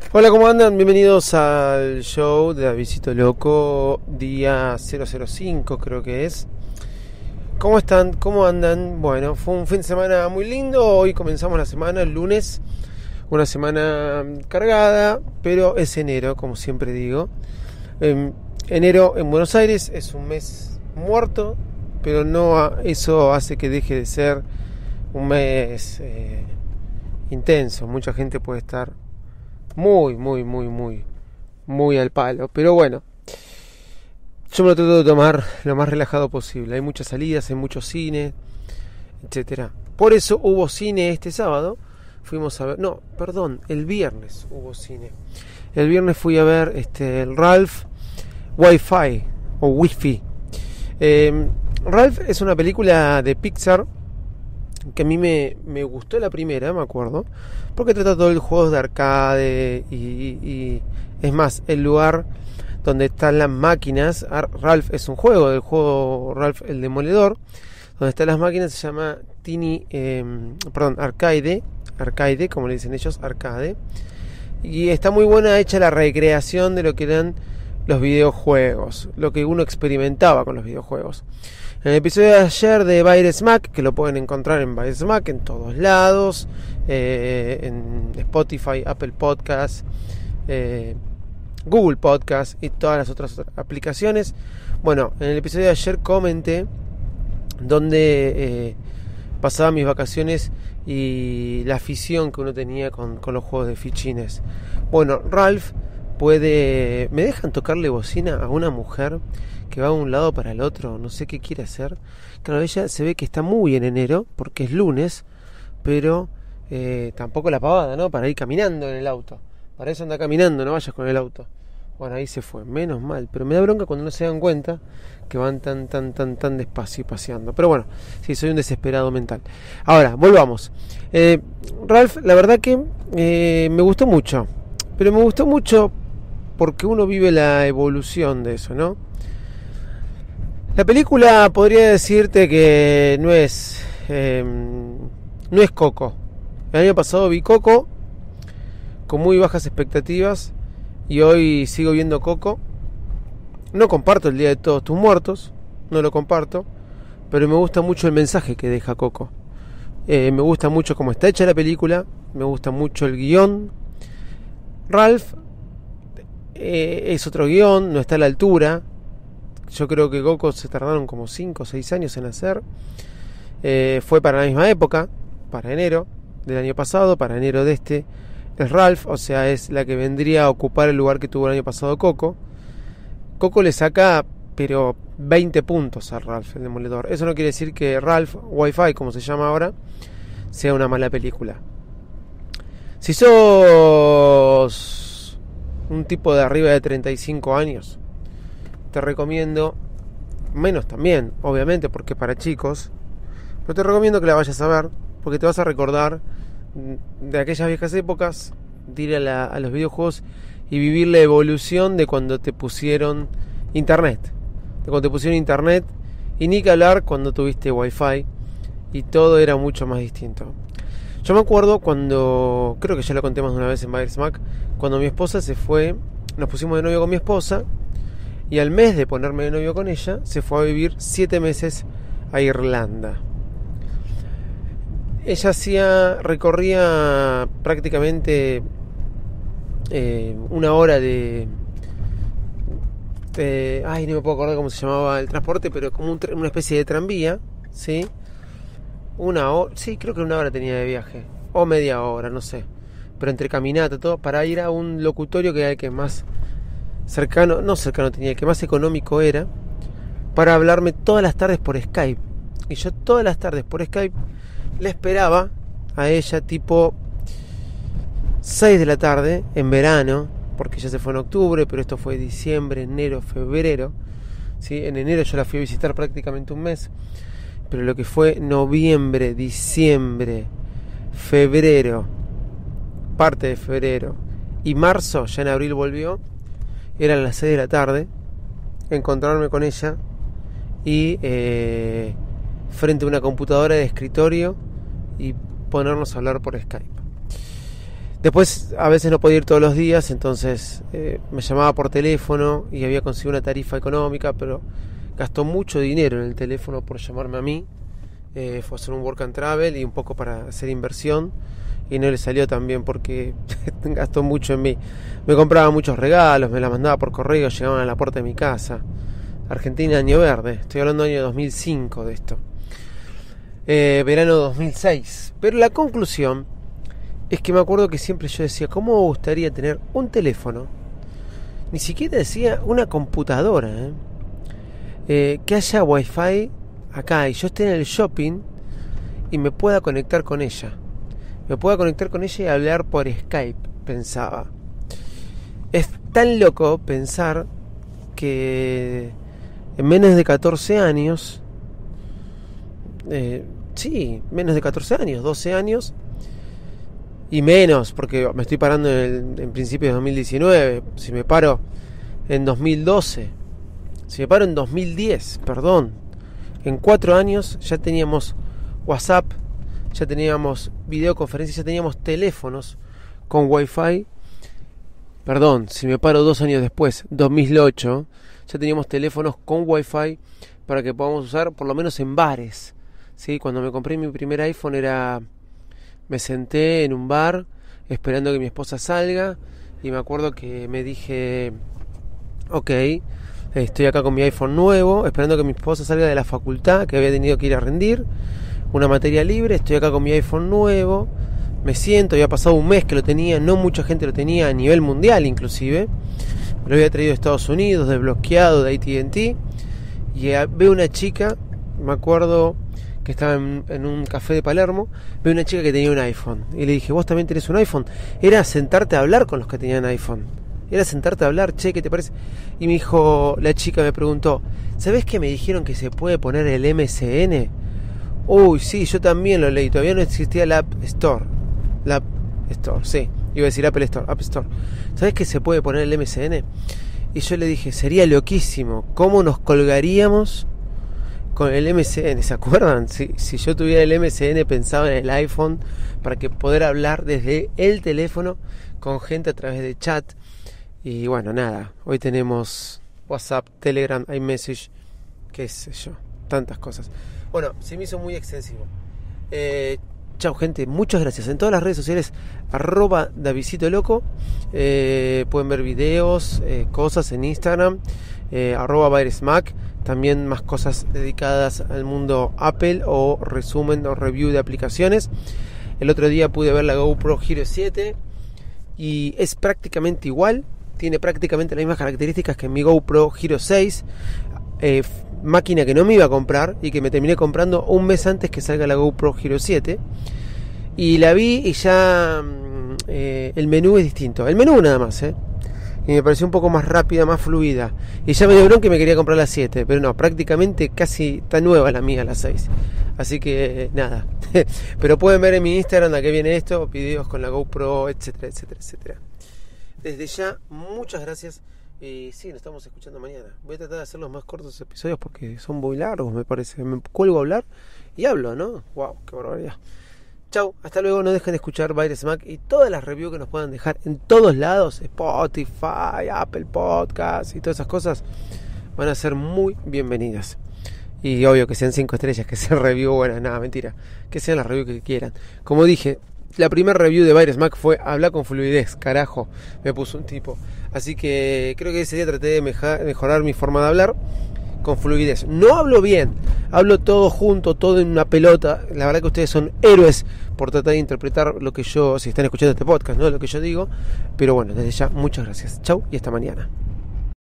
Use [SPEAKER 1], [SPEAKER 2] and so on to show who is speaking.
[SPEAKER 1] Hola, ¿cómo andan? Bienvenidos al show de Avisito Loco, día 005 creo que es. ¿Cómo están? ¿Cómo andan? Bueno, fue un fin de semana muy lindo. Hoy comenzamos la semana, el lunes. Una semana cargada, pero es enero, como siempre digo. Enero en Buenos Aires es un mes muerto, pero no eso hace que deje de ser un mes intenso. Mucha gente puede estar muy al palo, pero bueno, yo me lo trato de tomar lo más relajado posible. Hay muchas salidas, hay mucho cine, etcétera. Por eso hubo cine este sábado. Fuimos a ver, el viernes hubo cine. El viernes fui a ver el Ralph Wi-Fi o Wi-Fi. Ralph es una película de Pixar que a mí me gustó la primera, me acuerdo, porque trata todo el juego de arcade y es más, el lugar donde están las máquinas. Ralph es un juego, del juego Ralph el Demoledor, donde están las máquinas, se llama Arcade, como le dicen ellos, arcade, y está muy buena hecha la recreación de lo que eran los videojuegos, lo que uno experimentaba con los videojuegos. En el episodio de ayer de Bayer Smack, que lo pueden encontrar en Bayer Smack en todos lados, en Spotify, Apple Podcasts, Google Podcasts y todas las otras aplicaciones. Bueno, en el episodio de ayer comenté donde pasaba mis vacaciones y la afición que uno tenía con los juegos de fichines. Bueno, Ralph puede... ¿Me dejan tocarle bocina a una mujer que va de un lado para el otro? No sé qué quiere hacer. Claro, ella se ve que está muy en enero, porque es lunes, pero tampoco la pavada, ¿no? Para ir caminando en el auto. Para eso anda caminando, no vayas con el auto. Bueno, ahí se fue, menos mal. Pero me da bronca cuando no se dan cuenta que van tan despacio paseando. Pero bueno, sí, soy un desesperado mental. Ahora, volvamos. Ralph, la verdad que me gustó mucho. Pero me gustó mucho porque uno vive la evolución de eso, ¿no? La película podría decirte que no es Coco. El año pasado vi Coco con muy bajas expectativas y hoy sigo viendo Coco. No comparto el Día de Todos Tus Muertos, no lo comparto, pero me gusta mucho el mensaje que deja Coco. Me gusta mucho cómo está hecha la película, me gusta mucho el guión. Ralph es otro guión, no está a la altura. Yo creo que Coco se tardaron como 5 o 6 años en hacer. Fue para la misma época, para enero del año pasado, para enero de este. Es Ralph, o sea, es la que vendría a ocupar el lugar que tuvo el año pasado Coco. Coco le saca, pero 20 puntos a Ralph el Demoledor. Eso no quiere decir que Ralph Wi-Fi, como se llama ahora, sea una mala película. Si sos un tipo de arriba de 35 años, te recomiendo, menos también, obviamente, porque para chicos, pero te recomiendo que la vayas a ver, porque te vas a recordar de aquellas viejas épocas, de ir a los videojuegos y vivir la evolución de cuando te pusieron internet. Y ni que hablar cuando tuviste Wi-Fi y todo era mucho más distinto. Yo me acuerdo cuando, creo que ya lo conté más de una vez en Bayer Smack, cuando mi esposa se fue, nos pusimos de novio con mi esposa y al mes de ponerme de novio con ella, se fue a vivir 7 meses a Irlanda. Ella recorría prácticamente una hora de no me puedo acordar cómo se llamaba el transporte, pero como una especie de tranvía, ¿sí? Sí, creo que una hora tenía de viaje, o media hora, no sé, pero entre caminata, todo, para ir a un locutorio que era el que más tenía, el que más económico era, para hablarme todas las tardes por Skype. Y yo todas las tardes por Skype le esperaba a ella tipo 6 de la tarde en verano, porque ya se fue en octubre, pero esto fue diciembre, enero, febrero, ¿sí? En enero yo la fui a visitar prácticamente un mes, pero lo que fue noviembre, diciembre, febrero, parte de febrero y marzo, ya en abril volvió, eran las 6 de la tarde, encontrarme con ella y frente a una computadora de escritorio y ponernos a hablar por Skype. Después a veces no podía ir todos los días, entonces me llamaba por teléfono y había conseguido una tarifa económica, pero gastó mucho dinero en el teléfono por llamarme a mí. Fue a hacer un work and travel y un poco para hacer inversión, y no le salió tan bien porque gastó mucho en mí. Me compraba muchos regalos, me la mandaba por correo, llegaban a la puerta de mi casa. Argentina, año verde, estoy hablando del año 2005 de esto. Verano 2006. Pero la conclusión es que me acuerdo que siempre yo decía, ¿cómo me gustaría tener un teléfono? Ni siquiera decía una computadora, que haya wifi acá y yo esté en el shopping y me pueda conectar con ella. Me pueda conectar con ella y hablar por Skype, pensaba. Es tan loco pensar que en menos de 14 años, menos de 14 años, 12 años, y menos, porque me estoy parando en principios de 2019, si me paro en 2012, si me paro en 2010, perdón, en 4 años ya teníamos WhatsApp, ya teníamos videoconferencias, ya teníamos teléfonos con Wi-Fi. Perdón, si me paro 2 años después, 2008, ya teníamos teléfonos con Wi-Fi para que podamos usar por lo menos en bares. ¿Sí? Cuando me compré mi primer iPhone me senté en un bar esperando que mi esposa salga y me acuerdo que me dije, ok, estoy acá con mi iPhone nuevo, esperando que mi esposa salga de la facultad, que había tenido que ir a rendir una materia libre, estoy acá con mi iPhone nuevo, me siento, había pasado un mes que lo tenía, no mucha gente lo tenía a nivel mundial inclusive, me lo había traído de Estados Unidos, desbloqueado de AT&T, y veo una chica, me acuerdo que estaba en un café de Palermo, veo una chica que tenía un iPhone, y le dije, ¿vos también tenés un iPhone? Era sentarte a hablar con los que tenían iPhone, era sentarte a hablar, che, ¿qué te parece? Y me dijo, la chica me preguntó, ¿sabés que me dijeron que se puede poner el MSN? Uy, sí, yo también lo leí, todavía no existía la App Store. La App Store, sí, iba a decir Apple Store, App Store. ¿Sabés que se puede poner el MSN? Y yo le dije, sería loquísimo, ¿cómo nos colgaríamos con el MSN? ¿Se acuerdan? Si yo tuviera el MSN, pensaba en el iPhone para que poder hablar desde el teléfono con gente a través de chat. Y bueno, nada, hoy tenemos WhatsApp, Telegram, iMessage, qué sé yo, tantas cosas. Bueno, se me hizo muy extensivo. Chao gente, muchas gracias. En todas las redes sociales, @davidcitoloco, pueden ver videos, cosas en Instagram, @virusmac, también más cosas dedicadas al mundo Apple o resumen o review de aplicaciones. El otro día pude ver la GoPro Hero 7 y es prácticamente igual, tiene prácticamente las mismas características que mi GoPro Hero 6, máquina que no me iba a comprar y que me terminé comprando un mes antes que salga la GoPro Hero 7, y la vi y ya el menú es distinto, el menú nada más, y me pareció un poco más rápida, más fluida, y ya me dio bronca que me quería comprar la 7, pero no, prácticamente casi está nueva la mía, la 6, así que nada. Pero pueden ver en mi Instagram a qué viene esto, videos con la GoPro, etcétera, etcétera, etcétera. Desde ya, muchas gracias. Y sí, nos estamos escuchando mañana. Voy a tratar de hacer los más cortos los episodios porque son muy largos, me parece. Me cuelgo a hablar y hablo, ¿no? Wow, qué barbaridad. Chau, hasta luego. No dejen de escuchar Virus Mac y todas las reviews que nos puedan dejar en todos lados, Spotify, Apple Podcasts y todas esas cosas, van a ser muy bienvenidas. Y obvio que sean 5 estrellas, que sean review buenas, nada, mentira, que sean las reviews que quieran. Como dije, la primera review de Virus Mac fue hablar con fluidez, carajo, me puso un tipo. Así que creo que ese día traté de mejorar mi forma de hablar con fluidez. No hablo bien, hablo todo junto, todo en una pelota. La verdad que ustedes son héroes por tratar de interpretar lo que yo, si están escuchando este podcast, no lo que yo digo. Pero bueno, desde ya, muchas gracias. Chau y hasta mañana.